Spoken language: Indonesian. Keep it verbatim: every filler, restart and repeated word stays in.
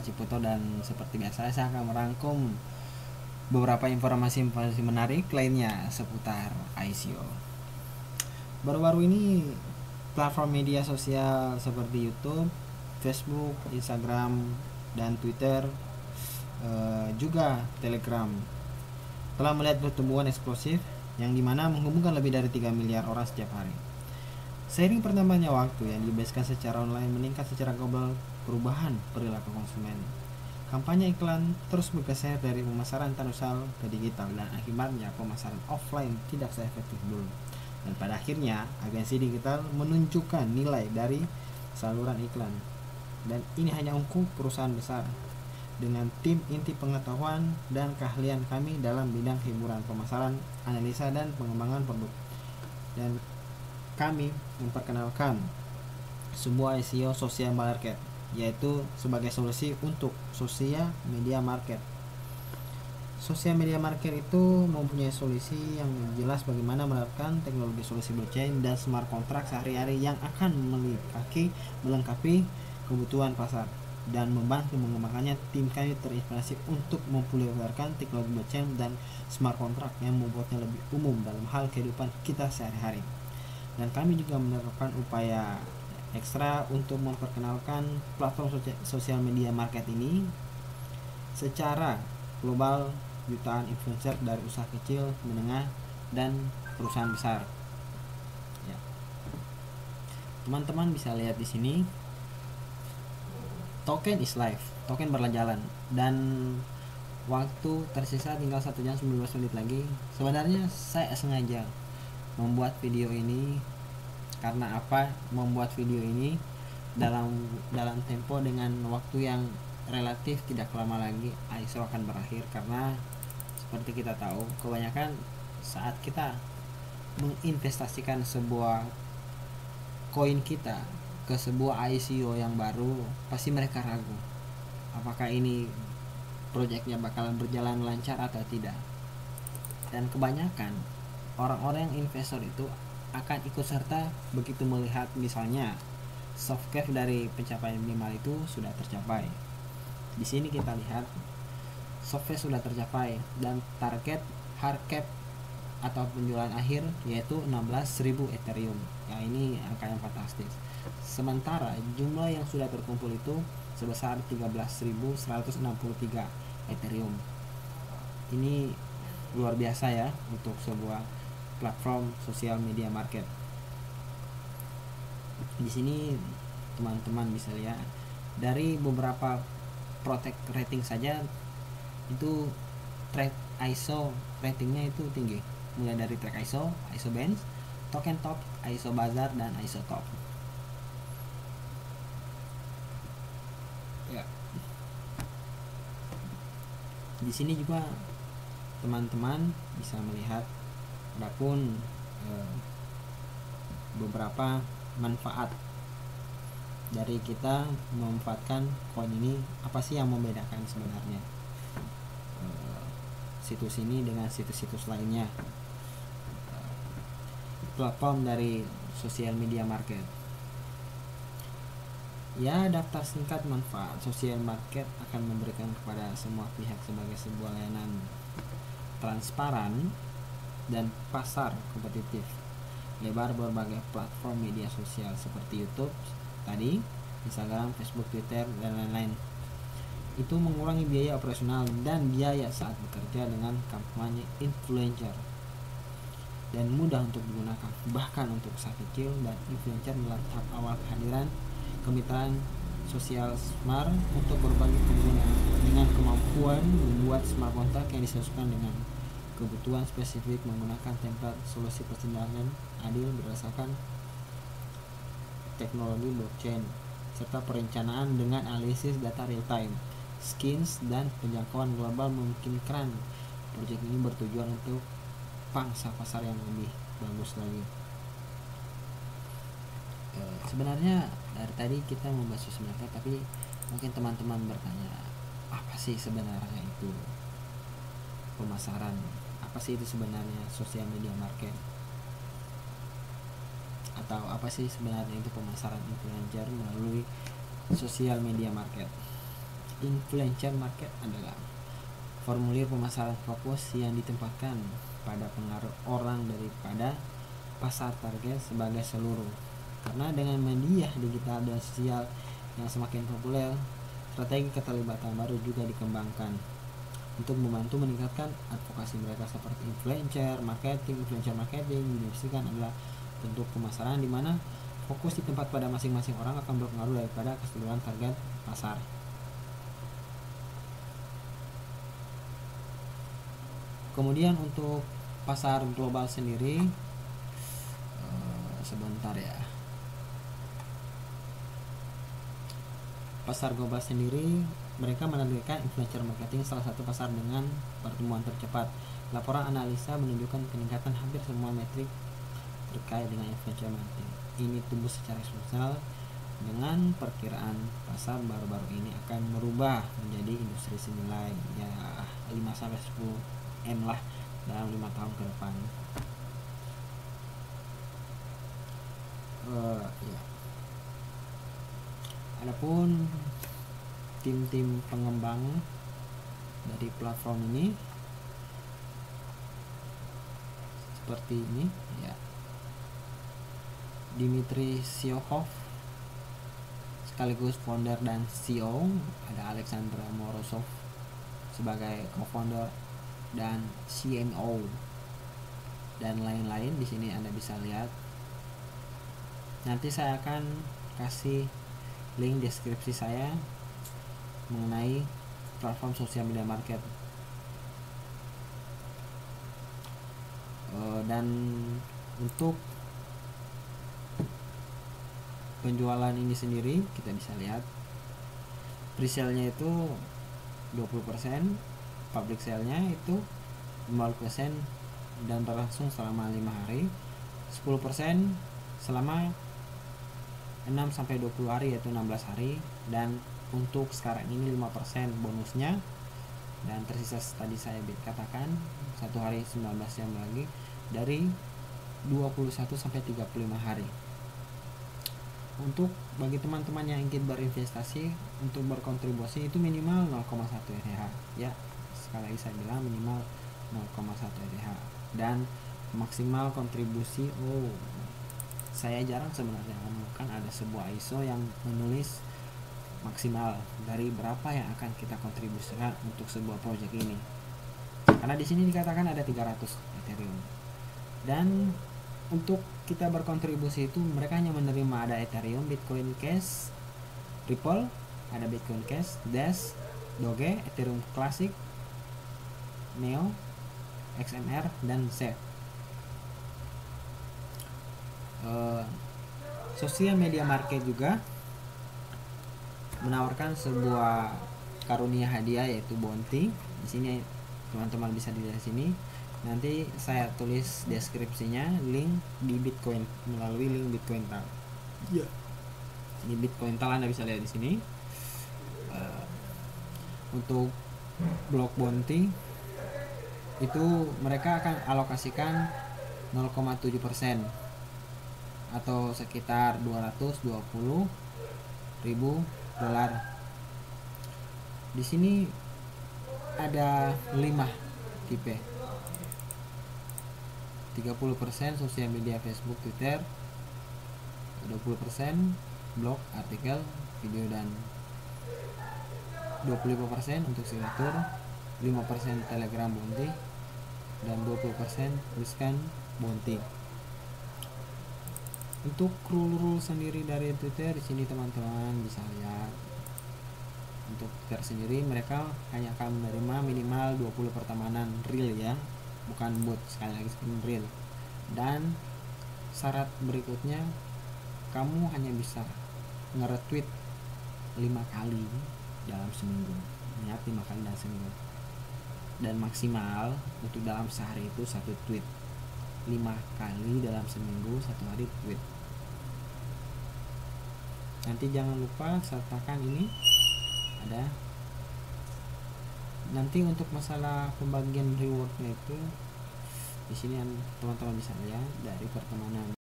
Ciputo, dan seperti biasa saya akan merangkum beberapa informasi-informasi menarik lainnya seputar I C O. Baru-baru ini platform media sosial seperti YouTube, Facebook, Instagram, dan Twitter, eh, juga Telegram telah melihat pertumbuhan eksplosif yang dimana menghubungkan lebih dari tiga miliar orang setiap hari. Seiring pertambahannya waktu yang dibebaskan secara online meningkat secara global perubahan perilaku konsumen. Kampanye iklan terus bergeser dari pemasaran tradisional ke digital dan akibatnya pemasaran offline tidak seefektif dulu. Dan pada akhirnya agensi digital menunjukkan nilai dari saluran iklan. Dan ini hanya untuk perusahaan besar. Dengan tim inti pengetahuan dan keahlian kami dalam bidang hiburan, pemasaran, analisa, dan pengembangan produk. Dan kami memperkenalkan sebuah S E O social market, yaitu sebagai solusi untuk social media market. Social media market itu mempunyai solusi yang jelas bagaimana menerapkan teknologi solusi blockchain dan smart contract sehari-hari yang akan melengkapi, melengkapi kebutuhan pasar dan membantu mengembangkannya. Tim kami terinspirasi untuk mempopulerkan teknologi blockchain dan smart contract yang membuatnya lebih umum dalam hal kehidupan kita sehari-hari. Dan kami juga menerapkan upaya ekstra untuk memperkenalkan platform sosial media market ini secara global jutaan influencer dari usaha kecil, menengah, dan perusahaan besar. Ya. Teman-teman bisa lihat di sini, token is life, token berjalan, dan waktu tersisa tinggal satu jam sembilan belas menit lagi. Sebenarnya saya sengaja membuat video ini karena apa? Membuat video ini dalam dalam tempo dengan waktu yang relatif tidak lama lagi I S O akan berakhir, karena seperti kita tahu kebanyakan saat kita menginvestasikan sebuah koin kita ke sebuah I C O yang baru, pasti mereka ragu apakah ini proyeknya bakalan berjalan lancar atau tidak. Dan kebanyakan orang-orang yang investor itu akan ikut serta begitu melihat misalnya soft cap dari pencapaian minimal itu sudah tercapai. Di sini kita lihat soft cap sudah tercapai dan target hard cap atau penjualan akhir yaitu enam belas ribu Ethereum. Ya, ini angka yang fantastis. Sementara jumlah yang sudah terkumpul itu sebesar tiga belas ribu seratus enam puluh tiga Ethereum. Ini luar biasa ya untuk sebuah platform sosial media market. Di sini teman-teman bisa lihat dari beberapa protect rating saja itu track I S O ratingnya itu tinggi, mulai dari track I S O, I S O Benz, token top, I S O Bazaar, dan I S O top. Ya. Di sini juga teman-teman bisa melihat adapun eh, beberapa manfaat dari kita memanfaatkan koin ini. Apa sih yang membedakan sebenarnya eh, situs ini dengan situs-situs lainnya, eh, platform dari social media market? Ya, daftar singkat manfaat social market akan memberikan kepada semua pihak sebagai sebuah layanan transparan dan pasar kompetitif. Lebar berbagai platform media sosial seperti YouTube tadi, Instagram, Facebook, Twitter, dan lain-lain. Itu mengurangi biaya operasional dan biaya saat bekerja dengan kampanye influencer, dan mudah untuk digunakan bahkan untuk usaha kecil dan influencer dalam tahap awal kehadiran kemitraan sosial smart untuk berbagi pengguna dengan kemampuan membuat smart contract yang disesuaikan dengan kebutuhan spesifik menggunakan template solusi persidangan adil berdasarkan teknologi blockchain serta perencanaan dengan analisis data real time, skins, dan penjangkauan global memungkinkan proyek ini bertujuan untuk pangsa pasar yang lebih bagus lagi. E, sebenarnya dari tadi kita membahas sebenarnya, tapi mungkin teman-teman bertanya, apa sih sebenarnya itu pemasaran? Apa sih itu sebenarnya social media market? Atau apa sih sebenarnya itu pemasaran influencer melalui social media market? Influencer market adalah formulir pemasaran fokus yang ditempatkan pada pengaruh orang daripada pasar target sebagai seluruh. Karena dengan media digital dan sosial yang semakin populer, strategi keterlibatan baru juga dikembangkan untuk membantu meningkatkan advokasi mereka seperti influencer marketing. Influencer marketing didefinisikan adalah bentuk pemasaran di mana fokus di tempat pada masing-masing orang akan berpengaruh daripada keseluruhan target pasar. Kemudian untuk pasar global sendiri, uh, sebentar ya. Pasar global sendiri, mereka menargetkan influencer marketing salah satu pasar dengan pertumbuhan tercepat. Laporan analisa menunjukkan peningkatan hampir semua metrik terkait dengan influencer marketing. Ini tumbuh secara eksponensial dengan perkiraan pasar baru-baru ini akan merubah menjadi industri senilai ya lima sampai sepuluh M lah dalam lima tahun ke depan. Uh, ya. Adapun tim-tim pengembang dari platform ini seperti ini ya. Dimitri Siokhov sekaligus founder dan C E O, ada Alexander Morozov sebagai co-founder dan C M O dan lain-lain. Di sini Anda bisa lihat. Nanti saya akan kasih link deskripsi saya mengenai platform sosial media market. Uh, dan untuk penjualan ini sendiri kita bisa lihat pre-sale-nya itu dua puluh persen, public sale-nya itu lima puluh persen dan berlangsung selama lima hari, sepuluh persen selama enam sampai dua puluh hari yaitu enam belas hari, dan untuk sekarang ini lima persen bonusnya, dan tersisa tadi saya katakan satu hari sembilan belas jam lagi dari dua puluh satu sampai tiga puluh lima hari. Untuk bagi teman-teman yang ingin berinvestasi untuk berkontribusi itu minimal nol koma satu E T H ya, sekali lagi saya bilang minimal nol koma satu E T H dan maksimal kontribusi. Oh, saya jarang sebenarnya menemukan ada sebuah I S O yang menulis maksimal dari berapa yang akan kita kontribusikan untuk sebuah proyek ini, karena di sini dikatakan ada tiga ratus Ethereum. Dan untuk kita berkontribusi itu mereka hanya menerima ada Ethereum, Bitcoin Cash, Ripple, ada Bitcoin Cash, Dash, Doge, Ethereum Classic, Neo, X M R, dan Z. Uh, sosial media market juga menawarkan sebuah karunia hadiah yaitu bounty. Di sini teman-teman bisa dilihat sini. Nanti saya tulis deskripsinya link di Bitcoin melalui link Bitcoin Tal. Ya. Di Bitcoin Tal Anda bisa lihat di sini. Uh, untuk blok bounty itu mereka akan alokasikan nol koma tujuh persen atau sekitar dua ratus dua puluh ribu dolar. Di sini ada lima tipe. tiga puluh persen sosial media Facebook, Twitter, dua puluh persen blog, artikel, video, dan dua puluh lima persen untuk signatur, lima persen Telegram bounty, dan dua puluh persen riskan bounty. Untuk rule-rule sendiri dari Twitter di sini teman-teman bisa lihat. Untuk Twitter sendiri mereka hanya akan menerima minimal dua puluh pertemanan real ya, bukan bot, sekali lagi real. Dan syarat berikutnya kamu hanya bisa nge-retweet lima kali dalam seminggu. Ingat, lima kali dalam seminggu. Dan maksimal untuk dalam sehari itu satu tweet. lima kali dalam seminggu, satu hari tweet. Nanti jangan lupa sertakan ini ada. Nanti untuk masalah pembagian rewardnya itu di sini teman-teman bisa lihat dari pertemanan